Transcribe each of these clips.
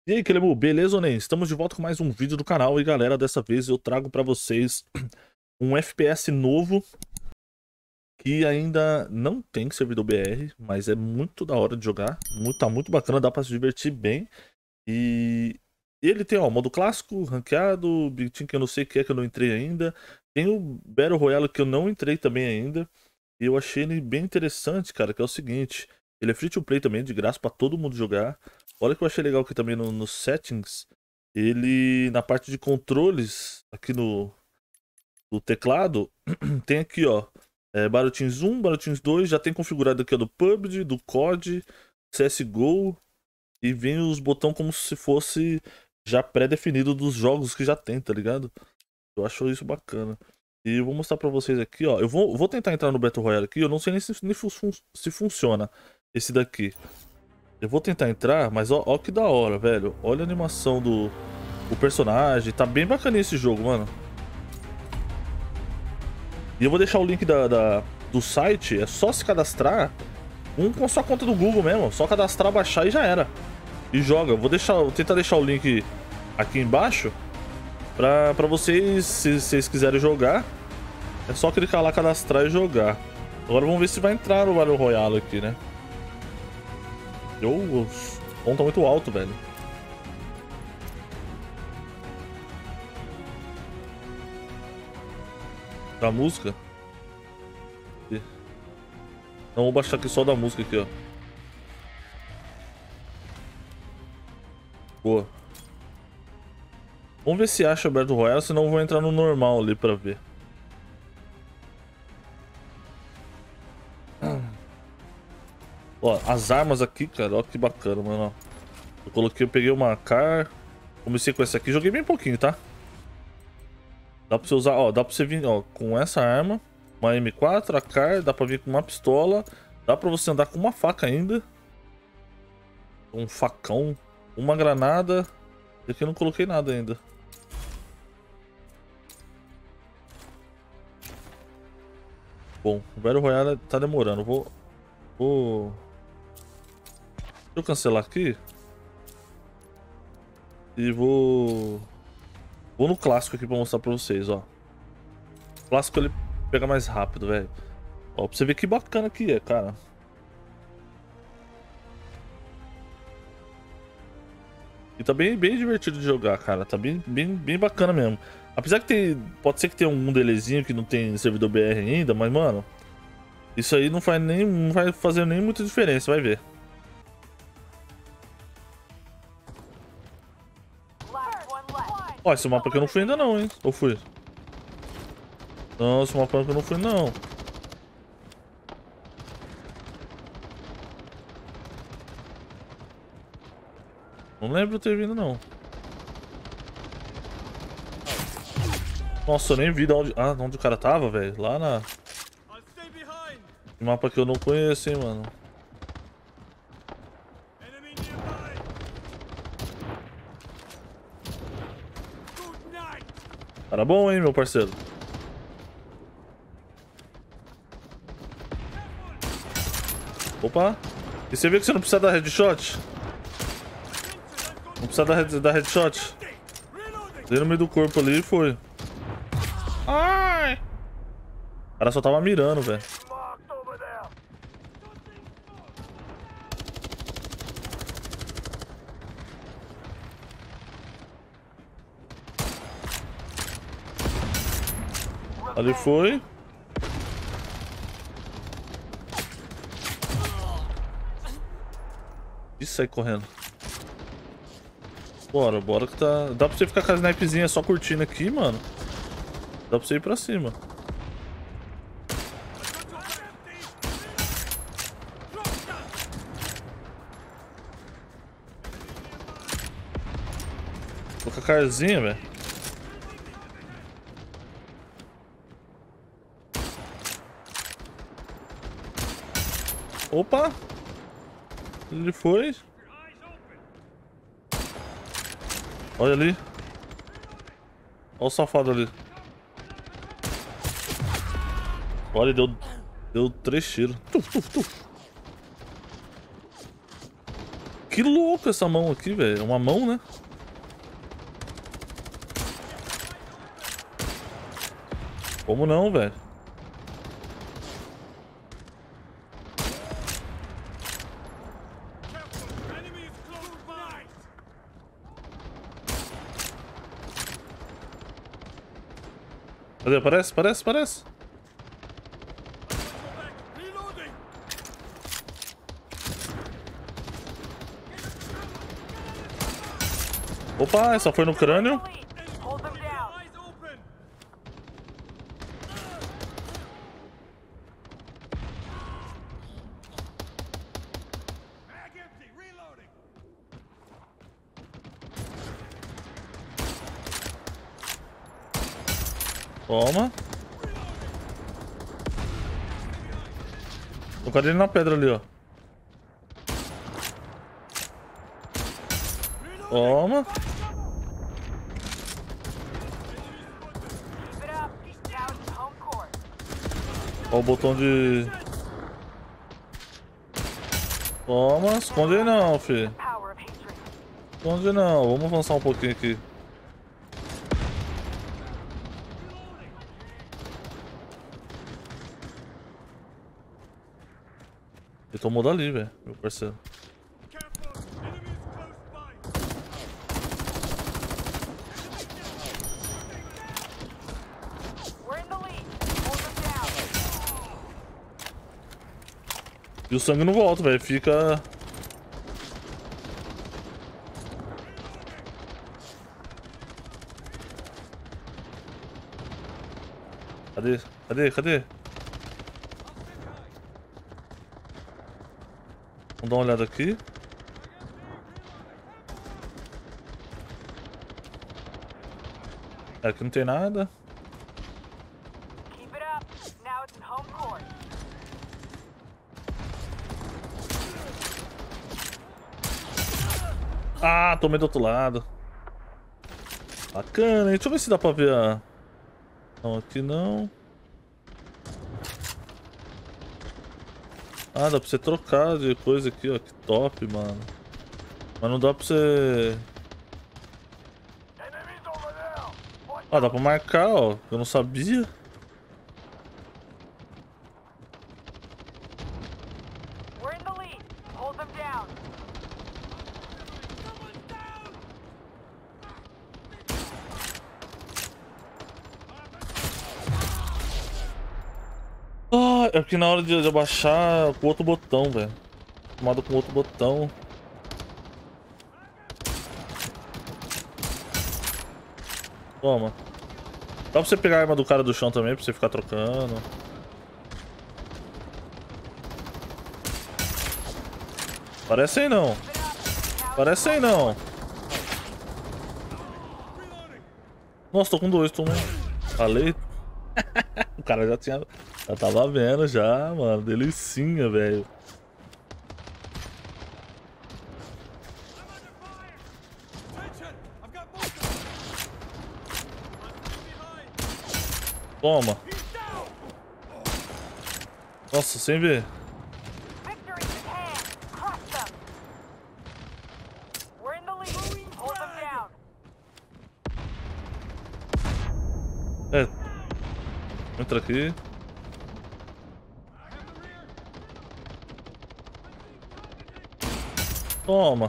E aí, Kelemu, beleza ou nem? Estamos de volta com mais um vídeo do canal e galera, dessa vez eu trago pra vocês um FPS novo que ainda não tem servidor BR, mas é muito da hora de jogar, tá muito bacana, dá pra se divertir bem. E ele tem, ó, modo clássico, ranqueado, Big Team que eu não sei o que é que eu não entrei ainda, tem o Battle Royale que eu não entrei também ainda, e eu achei ele bem interessante, cara, que é o seguinte, ele é free to play também, de graça pra todo mundo jogar. Olha o que eu achei legal aqui também nos settings. Ele, na parte de controles, aqui no teclado, tem aqui, ó. Battletoads 1, Battletoads 2, já tem configurado aqui, ó, do PUBG, do COD, CSGO. E vem os botões como se fosse já pré-definido dos jogos que já tem, tá ligado? Eu acho isso bacana. E eu vou mostrar pra vocês aqui, ó. Eu vou tentar entrar no Battle Royale aqui, eu não sei nem se funciona esse daqui. Eu vou tentar entrar, mas ó que da hora, velho. Olha a animação do personagem. Tá bem bacaninha esse jogo, mano. E eu vou deixar o link do site. É só se cadastrar. Com a sua conta do Google mesmo. Só cadastrar, baixar e já era. E joga. Vou tentar deixar o link aqui embaixo. Pra vocês, se vocês quiserem jogar. É só clicar lá, cadastrar e jogar. Agora vamos ver se vai entrar no Battle Royale aqui, né? O som tá muito alto, velho. Da música? Não, vou baixar aqui só da música aqui, ó. Boa. Vamos ver se acha o Battle Royale, senão eu vou entrar no normal ali pra ver. Ó, as armas aqui, cara, ó que bacana, mano. Eu peguei uma car. Comecei com essa aqui, joguei bem pouquinho, tá? Dá pra você usar, ó, dá pra você vir, ó, com essa arma, uma M4, a car, dá pra vir com uma pistola, dá pra você andar com uma faca ainda. Um facão, uma granada. E aqui eu não coloquei nada ainda. Bom, o Battle Royale tá demorando. Deixa eu cancelar aqui. E vou no clássico aqui pra mostrar pra vocês, ó. O clássico ele pega mais rápido, velho. Ó, pra você ver que bacana que é, cara. E tá bem divertido de jogar, cara. Tá bem bacana mesmo. Apesar que pode ser que tenha um delezinho que não tem servidor BR ainda, mas, mano, isso aí não vai fazer nem muita diferença, vai ver. Ó, esse mapa aqui eu não fui ainda não, hein? Ou fui? Não, esse mapa aqui eu não fui não. Não lembro de ter vindo não. Nossa, eu nem vi de onde o cara tava, velho. Lá na... mapa que eu não conheço, hein, mano. Cara bom, hein, meu parceiro. Opa. E você viu que você não precisa dar headshot? Não precisa dar headshot. Dei no meio do corpo ali e foi. Ai! O cara só tava mirando, velho. Ali foi. E sai correndo. Bora que tá... Dá pra você ficar com a snipezinha só curtindo aqui, mano. Dá pra você ir pra cima. Tô com a carzinha, velho. Opa! Ele foi. Olha ali. Olha o safado ali. Olha, deu 3 tiros. que louco essa mão aqui, velho. É uma mão, né? Como não, velho? Cadê? Parece. Opa, essa foi no crânio. Toma. Colocar ele na pedra ali, ó. Toma. Ó o botão de... Toma, esconde aí não, fi. Esconde não, vamos avançar um pouquinho aqui. Ele tomou dali, velho, meu parceiro. E o sangue não volta, velho, fica... Cadê? Vamos dar uma olhada aqui. Aqui não tem nada. Ah, tomei do outro lado. Bacana, hein? Deixa eu ver se dá pra ver a... Não, aqui não. Ah, dá pra você trocar de coisa aqui, ó. Que top, mano. Mas não dá pra você... Ah, dá pra marcar, ó. Eu não sabia. Ah, é que na hora de abaixar com outro botão, velho. Tomado com outro botão. Toma. Dá pra você pegar a arma do cara do chão também, pra você ficar trocando. Parece aí não. Parece aí não. Nossa, tô com dois, tô um. Falei. O cara já tinha... Já tava vendo já, mano. Delicinha, velho. Toma. Nossa, sem ver. É. Entra aqui. Toma.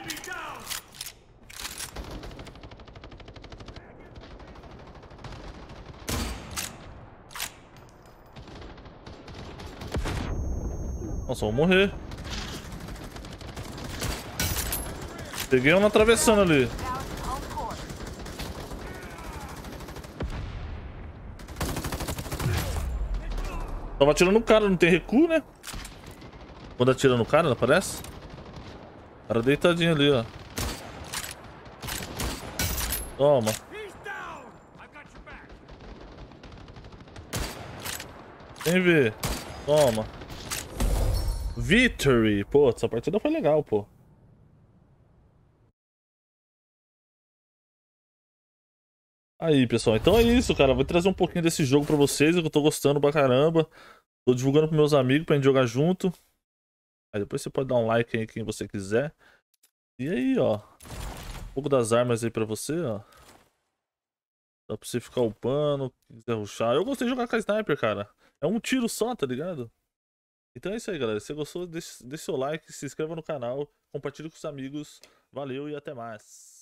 Nossa, vou morrer. Peguei um atravessando ali. Tava atirando no cara, não tem recuo, né? Quando atira no cara, não aparece? O cara deitadinho ali, ó. Toma. Vem ver. Toma. Victory. Pô, essa partida foi legal, pô. Aí, pessoal. Então é isso, cara. Vou trazer um pouquinho desse jogo pra vocês. Eu tô gostando pra caramba. Tô divulgando pros meus amigos pra gente jogar junto. Aí depois você pode dar um like aí quem você quiser. E aí, ó. Um pouco das armas aí pra você, ó. Dá pra você ficar upando, quiser rushar. Eu gostei de jogar com a sniper, cara. É um tiro só, tá ligado? Então é isso aí, galera. Se você gostou, deixe seu like, se inscreva no canal, compartilhe com os amigos. Valeu e até mais.